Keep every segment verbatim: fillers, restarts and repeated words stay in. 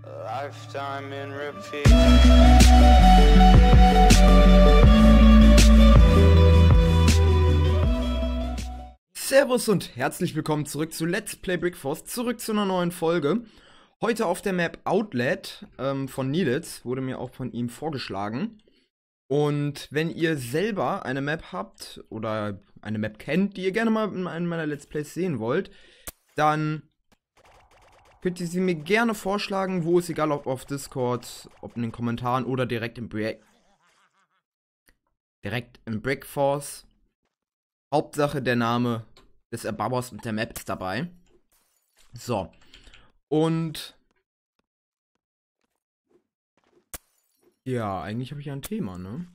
Lifetime in repeat. Servus und herzlich willkommen zurück zu Let's Play Brickforce, zurück zu einer neuen Folge. Heute auf der Map Outlet ähm, von Nilitz, wurde mir auch von ihm vorgeschlagen. Und wenn ihr selber eine Map habt oder eine Map kennt, die ihr gerne mal in einem meiner Let's Plays sehen wollt, dann könnt ihr sie mir gerne vorschlagen, wo ist egal, ob auf Discord, ob in den Kommentaren oder direkt im Brick direkt im Brickforce. Hauptsache der Name des Erbauers und der Map ist dabei. So. Und ja, eigentlich habe ich ja ein Thema, ne?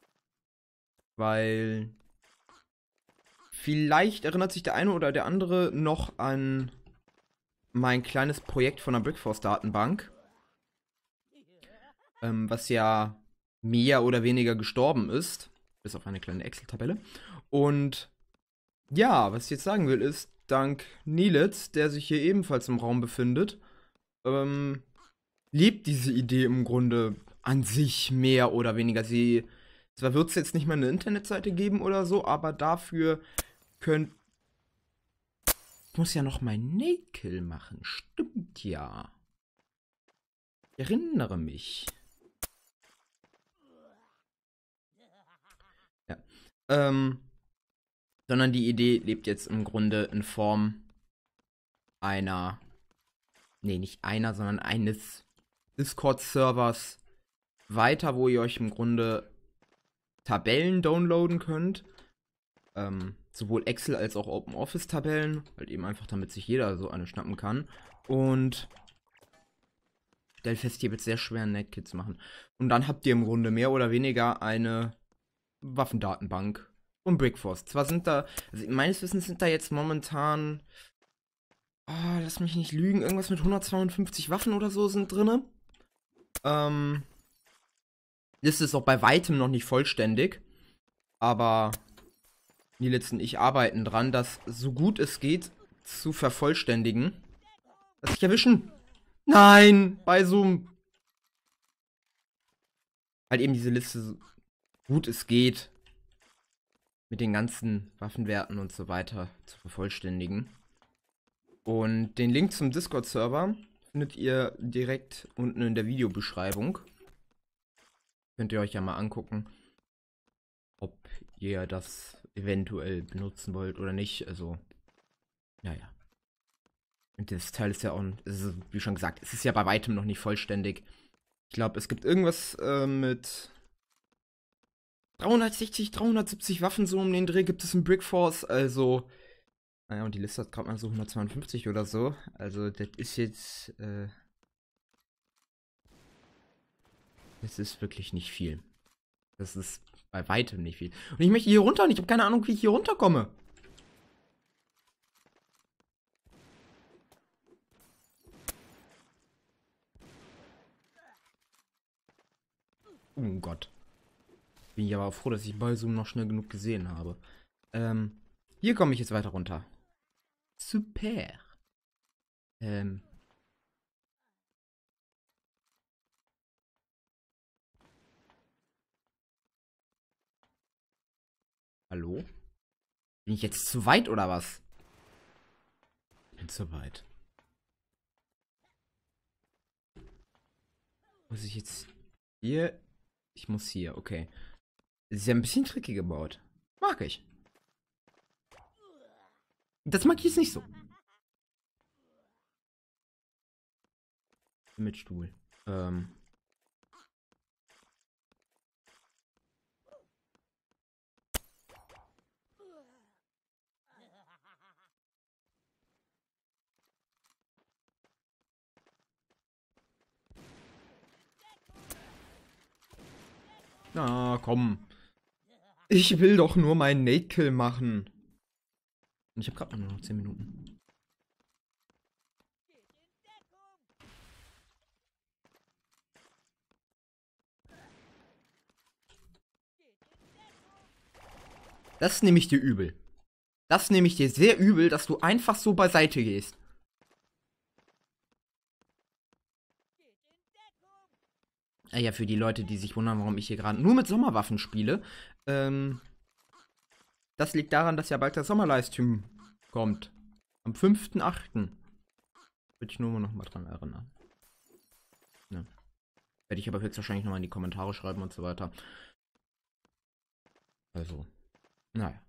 Weil vielleicht erinnert sich der eine oder der andere noch an mein kleines Projekt von der Brickforce-Datenbank, ähm, was ja mehr oder weniger gestorben ist, bis auf eine kleine Excel-Tabelle. Und ja, was ich jetzt sagen will, ist, dank Nilitz, der sich hier ebenfalls im Raum befindet, ähm, lebt diese Idee im Grunde an sich mehr oder weniger. Sie, zwar wird es jetzt nicht mehr eine Internetseite geben oder so, aber dafür könnt Ich muss ja noch mein Nate-Kill machen. Stimmt ja. Ich erinnere mich. Ja. Ähm. Sondern die Idee lebt jetzt im Grunde in Form einer. Nee, nicht einer, sondern eines Discord-Servers weiter, wo ihr euch im Grunde Tabellen downloaden könnt. Ähm. Sowohl Excel als auch OpenOffice-Tabellen, halt eben einfach, damit sich jeder so eine schnappen kann. Und stellt fest, hier wird es sehr schwer, ein Netkit zu machen. Und dann habt ihr im Grunde mehr oder weniger eine Waffendatenbank und Brickforce. Zwar sind da, also meines Wissens sind da jetzt momentan, oh, lass mich nicht lügen, irgendwas mit hundertzweiundfünfzig Waffen oder so sind drin. Ähm, Liste ist auch bei weitem noch nicht vollständig, aber Nilitz und ich arbeiten dran, das so gut es geht zu vervollständigen. Lass dich erwischen! Nein! Bei Zoom! Halt eben diese Liste so gut es geht mit den ganzen Waffenwerten und so weiter zu vervollständigen. Und den Link zum Discord-Server findet ihr direkt unten in der Videobeschreibung. Könnt ihr euch ja mal angucken, ob ihr das eventuell benutzen wollt oder nicht. Also, naja. Und das Teil ist ja auch, ist, wie schon gesagt, es ist ja bei weitem noch nicht vollständig. Ich glaube, es gibt irgendwas äh, mit dreihundertsechzig, dreihundertsiebzig Waffen so um den Dreh gibt es in Brickforce. Also, naja, und die Liste hat gerade mal so hundertzweiundfünfzig oder so. Also, das ist jetzt, äh, das ist wirklich nicht viel. Das ist bei weitem nicht viel. Und ich möchte hier runter und ich habe keine Ahnung, wie ich hier runterkomme. Oh Gott. Bin ich aber auch froh, dass ich bei Zoom noch schnell genug gesehen habe. Ähm, hier komme ich jetzt weiter runter. Super. Ähm. Hallo? Bin ich jetzt zu weit oder was? Ich bin zu weit. Muss ich jetzt hier? Ich muss hier, okay. Das ist ja ein bisschen tricky gebaut. Mag ich. Das mag ich jetzt nicht so. Mit Stuhl. Ähm. Na, komm. Ich will doch nur meinen Nate-Kill machen. Und ich habe gerade nur noch zehn Minuten. Das nehme ich dir übel. Das nehme ich dir sehr übel, dass du einfach so beiseite gehst. Äh, ja, für die Leute, die sich wundern, warum ich hier gerade nur mit Sommerwaffen spiele. Ähm, das liegt daran, dass ja bald der Sommer-Livestream kommt. Am fünften achten Würde ich nur noch mal dran erinnern. Ja. Werde ich aber höchstwahrscheinlich nochmal in die Kommentare schreiben und so weiter. Also, naja.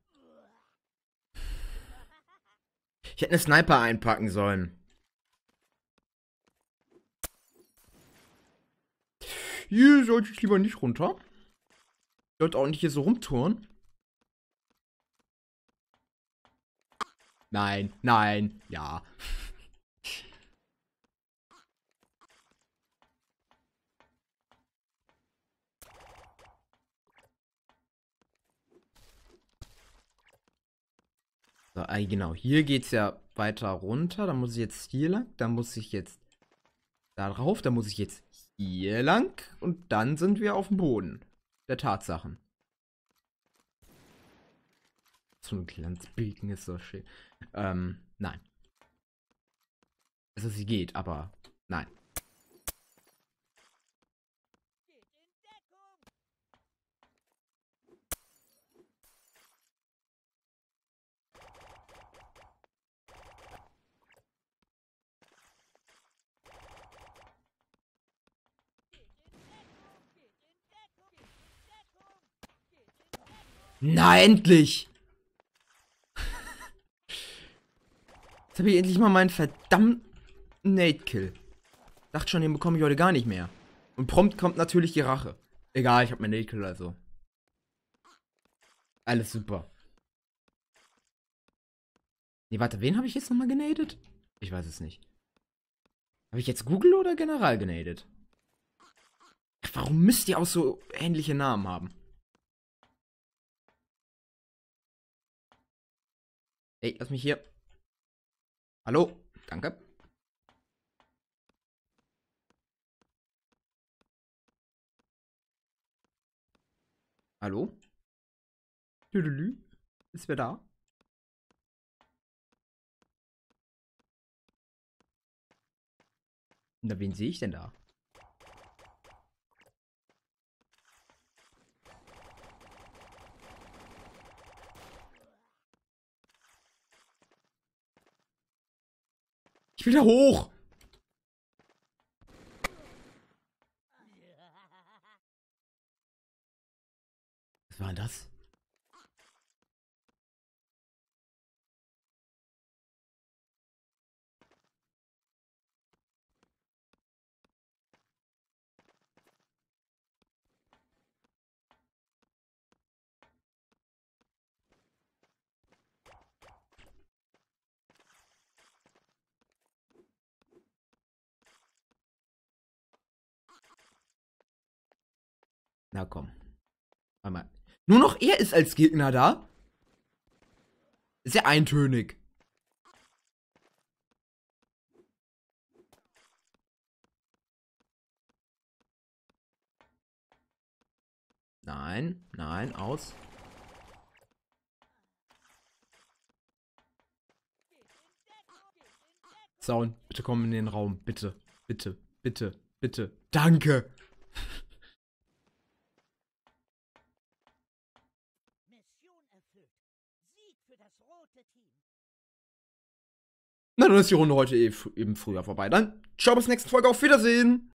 Ich hätte eine Sniper einpacken sollen. Hier sollte ich lieber nicht runter. Ich sollte auch nicht hier so rumtouren. Nein, nein, ja. So, ah, genau, hier geht's ja weiter runter. Da muss ich jetzt hier lang. Da muss ich jetzt da drauf. Da muss ich jetzt hier lang. Und dann sind wir auf dem Boden der Tatsachen. So ein Glanzbilden ist so schön. Ähm, nein. Also sie geht, aber nein. Na, endlich! Jetzt habe ich endlich mal meinen verdammten Nade-Kill. Dachte schon, den bekomme ich heute gar nicht mehr. Und prompt kommt natürlich die Rache. Egal, ich habe meinen Nade-Kill, also. Alles super. Nee, warte, wen habe ich jetzt nochmal genadet? Ich weiß es nicht. Habe ich jetzt Google oder General genadet? Warum müsst ihr auch so ähnliche Namen haben? Ey, lass mich hier. Hallo? Danke. Hallo? Tüdelü? Ist wer da? Na, wen sehe ich denn da? Ich will da hoch! Was war denn das? Na komm. Warte mal. Nur noch er ist als Gegner da? Ist ja eintönig. Nein, nein, aus. Zaun, bitte komm in den Raum. Bitte, bitte, bitte, bitte. Danke. Mission erfüllt. Sieg für das rote Team. Na, dann ist die Runde heute eben früher vorbei. Dann ciao bis nächste Folge. Auf Wiedersehen.